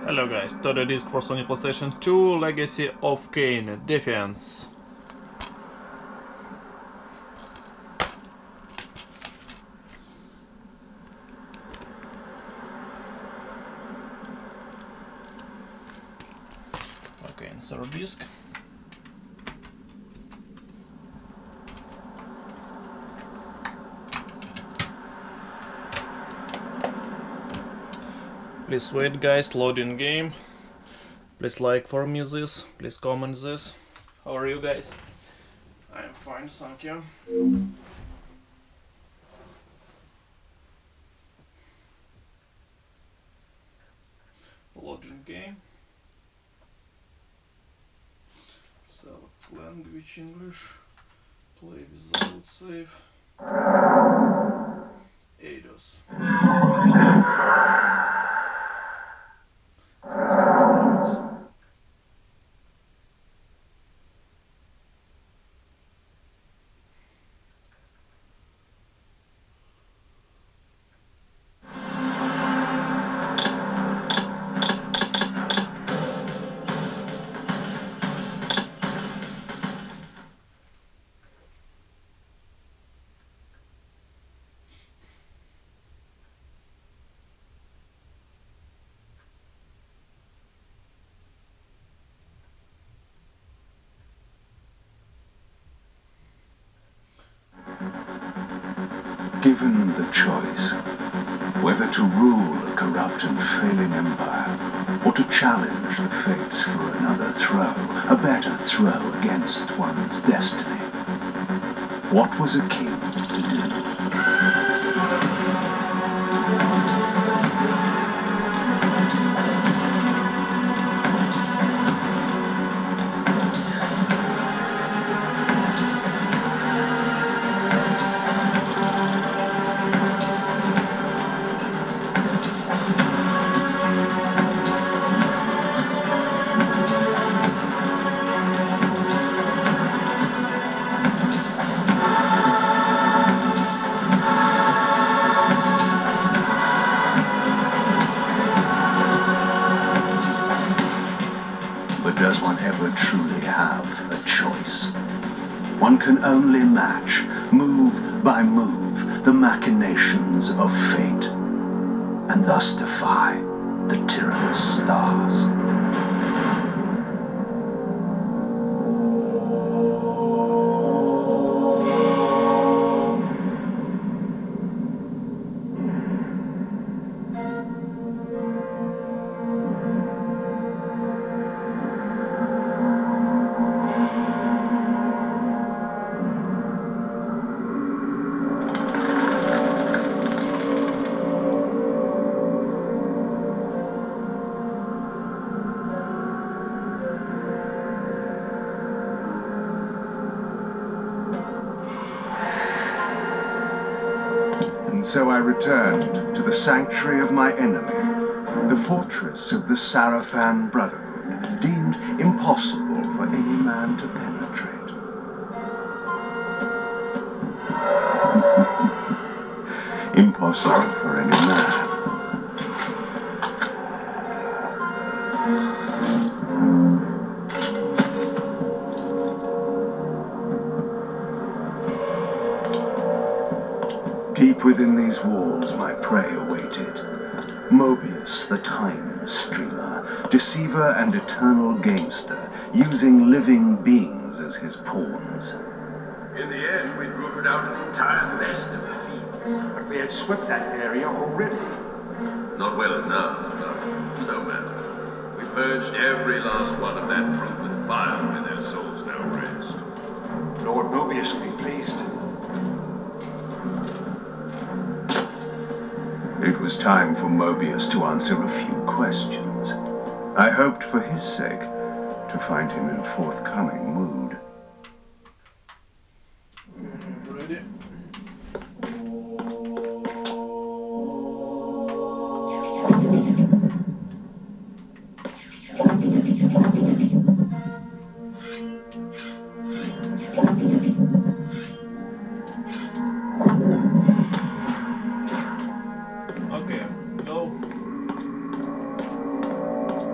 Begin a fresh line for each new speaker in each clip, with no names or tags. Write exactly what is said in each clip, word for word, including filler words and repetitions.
Hello guys, Total Disc for Sony PlayStation two, Legacy of Kain, Defiance. Okay, insert disc. Please wait guys, loading game. Please like for me this, please comment this. How are you guys? I'm fine, thank you. Loading game. Select language English. Play without save. Eidos.
Given the choice, whether to rule a corrupt and failing empire, or to challenge the fates for another throw, a better throw against one's destiny, what was a king to do? Does one ever truly have a choice? One can only match, move by move, the machinations of fate, and thus defy the tyrannous stars. So I returned to the sanctuary of my enemy, the fortress of the Sarafan Brotherhood, deemed impossible for any man to penetrate. Impossible for any man. Deep within these walls my prey awaited. Mobius, the time streamer, deceiver and eternal gamester, using living beings as his pawns.
In the end, we rooted out an entire nest of fiends.
But we had swept that area already.
Not well enough, but no matter. We purged every last one of that brute with fire, and their souls now rest.
Lord Mobius will be pleased.
It was time for Mobius to answer a few questions. I hoped for his sake to find him in forthcoming mood.
Ready? Okay, go.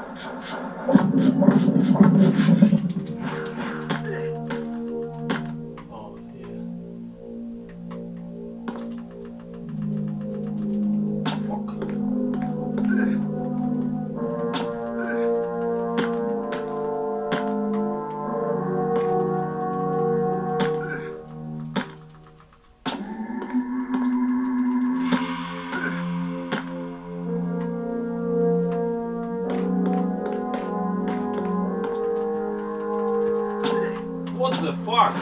Oh, yeah. Fuck. What the fuck?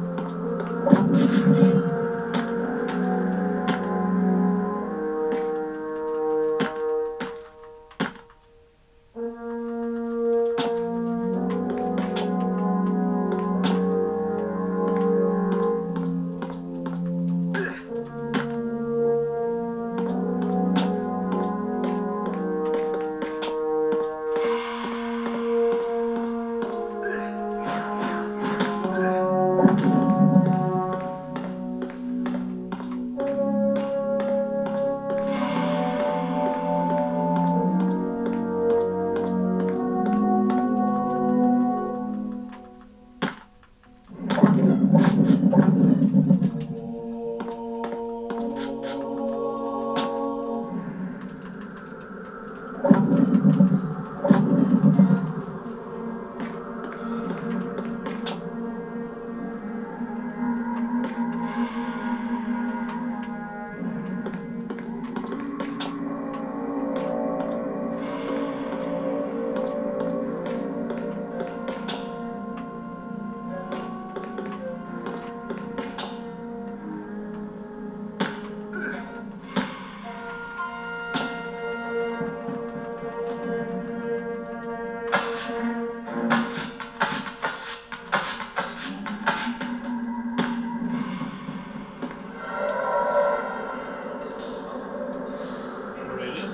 Really?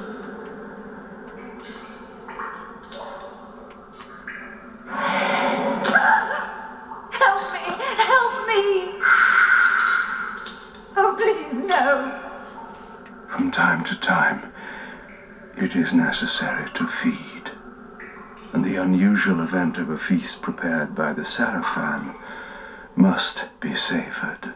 Help me! Help me! Oh, please, no!
From time to time, it is necessary to feed. And the unusual event of a feast prepared by the Sarafan must be savored.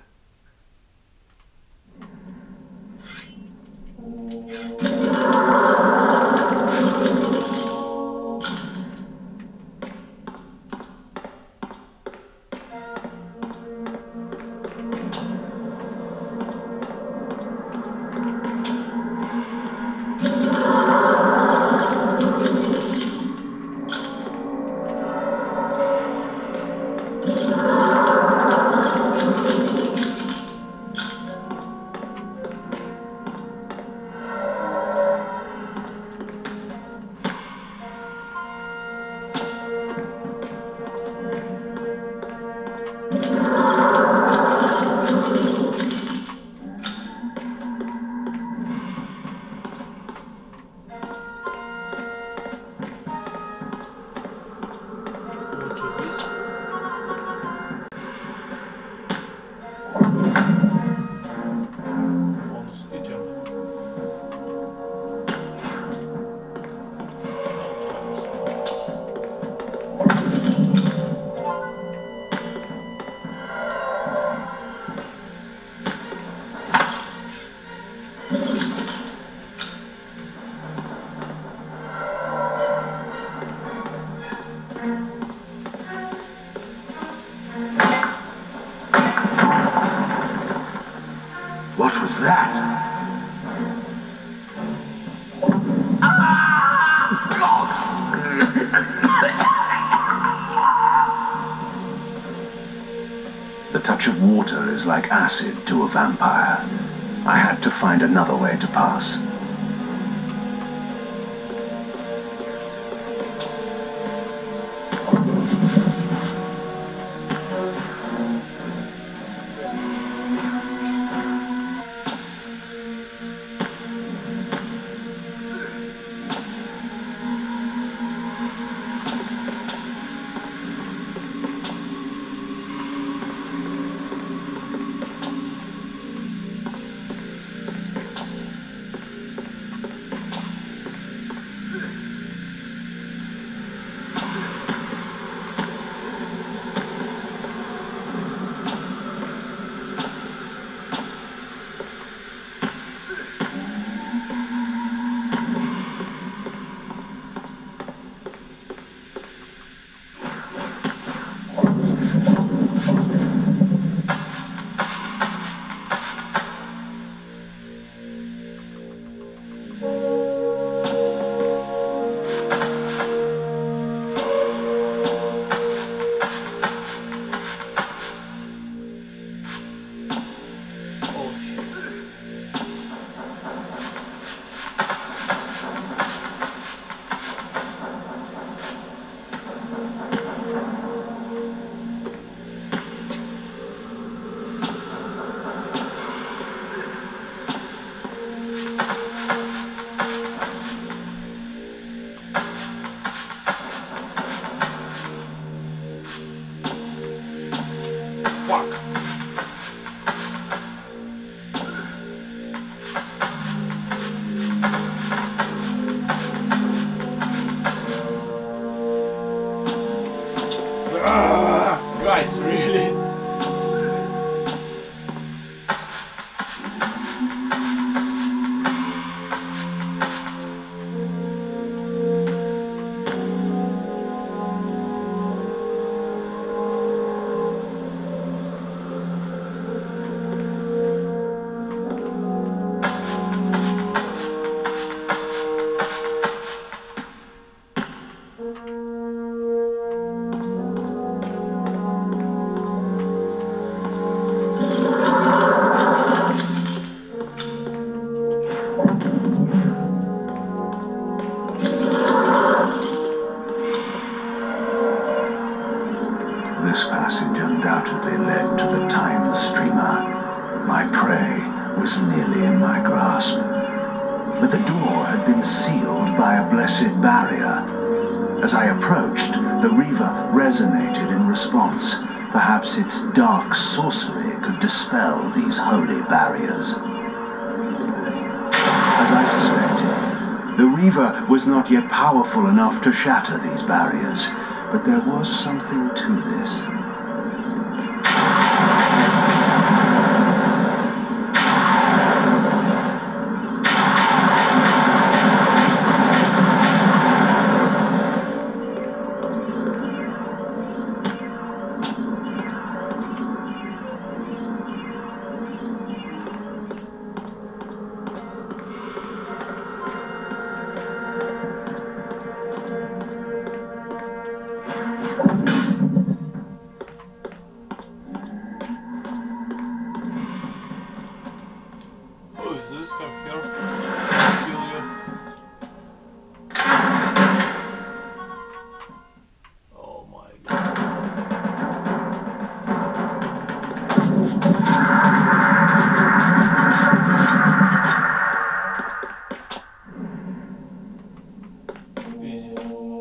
What is this? Bonus item.
What was that? The touch of water is like acid to a vampire. I had to find another way to pass.
Ah, guys, really?
This passage undoubtedly led to the time streamer. My prey was nearly in my grasp. But the door had been sealed by a blessed barrier. As I approached, the Reaver resonated in response. Perhaps its dark sorcery could dispel these holy barriers. As I suspected, the Reaver was not yet powerful enough to shatter these barriers, but there was something to this.
Who is this? Come here. Kill you. Oh my god. Easy.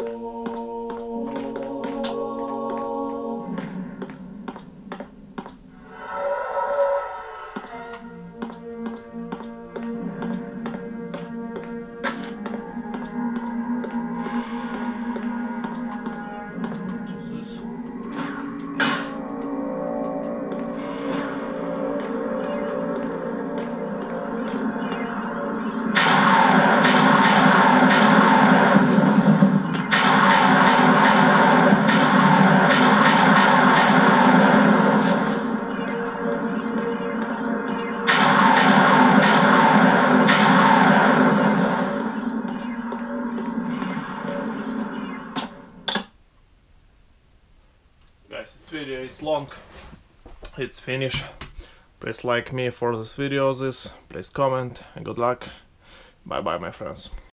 Guys, this video it's long, it's finished. Please like me for this video, this, please comment and good luck. Bye bye my friends.